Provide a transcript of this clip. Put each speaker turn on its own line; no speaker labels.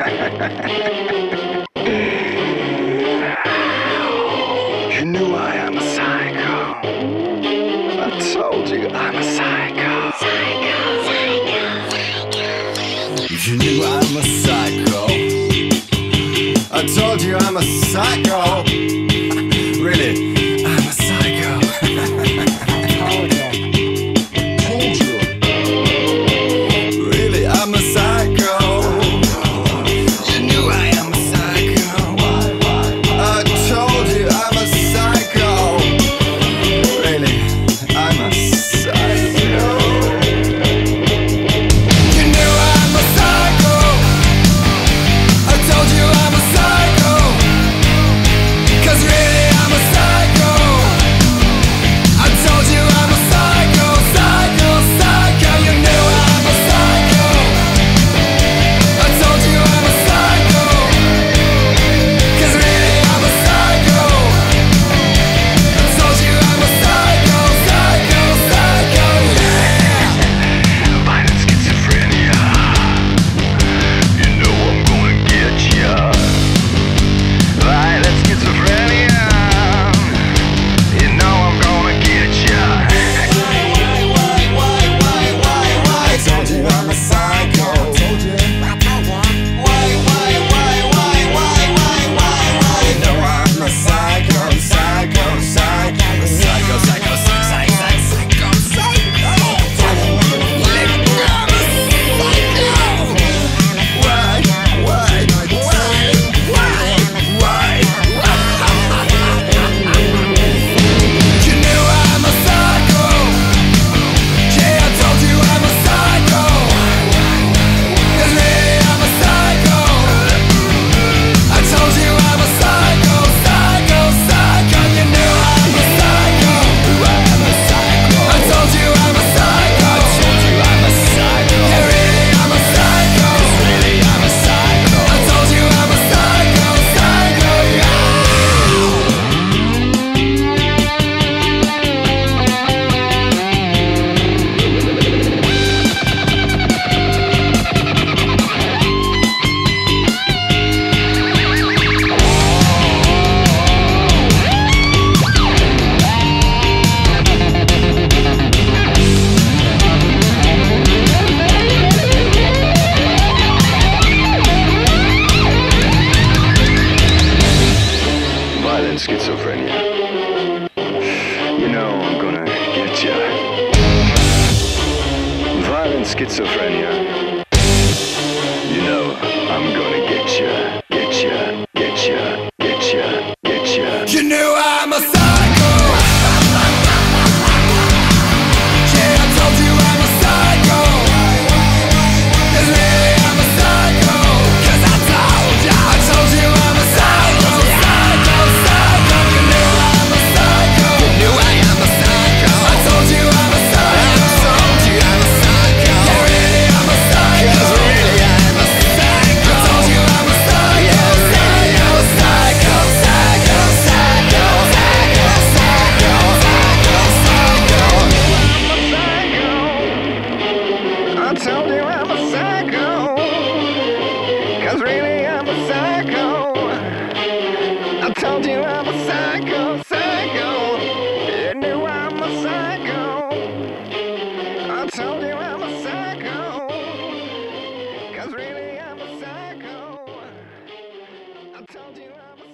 You knew I am a psycho. I told you I'm a psycho. You knew I'm a psycho. I told you I'm a psycho. Really, I'm a psycho. Told you. Really, I'm a psycho. You knew I am a psycho. I told you I'm a psycho. Really, I'm a psycho. You knew I'm a psycho. I told you I'm a psycho. 'Cause really I'm a psycho. I told you I'm a psycho, psycho, psycho. You knew I'm a psycho. I told you I'm a psycho. 'Cause really I'm a psycho. I told you I'm a psycho, psycho, psycho, yeah. Violent schizophrenia. You know I'm gonna get ya. Violent schizophrenia. You know I'm gonna get ya. Why? I told you I'm a psycho. Told you. Why? You know I'm a psycho, psycho, psycho, psycho, psycho, psycho, psycho. You knew I'm a psycho. Yeah, I told you I'm a psycho. 'Cause really I'm a psycho. I told you I'm a psycho, psycho, psycho. You knew I'm a psycho. I'm a psycho. I told you I'm a psycho. I told you I'm a psycho. Yeah, really I'm a psycho. 'Cause really I'm a psycho. I told you I'm a psycho, psycho, yeah. Violent schizophrenia. You know I'm gonna get ya. Violent schizophrenia. You know I'm gonna get ya, get ya, get ya, get ya, get ya. You knew I'm a psycho. Yeah, I told you I'm a psycho. 'Cause really I'm a psycho. 'Cause I told you I'm a psycho, psycho, psycho. You knew I'm a psycho. You knew I am a psycho. I told you I'm a psycho. I told you I'm a psycho. Yeah, really I'm a psycho. 'Cause really I'm a psycho. I told you I'm a psycho. Yeah, really I'm a psycho, psycho, psycho, psycho, psycho, psycho, psycho. I told you I'm a psycho. 'Cause really I'm a psycho. I told you I'm a psycho, psycho. You knew I'm a psycho. I told you I'm a psycho. 'Cause really I'm a psycho. I told you I'm a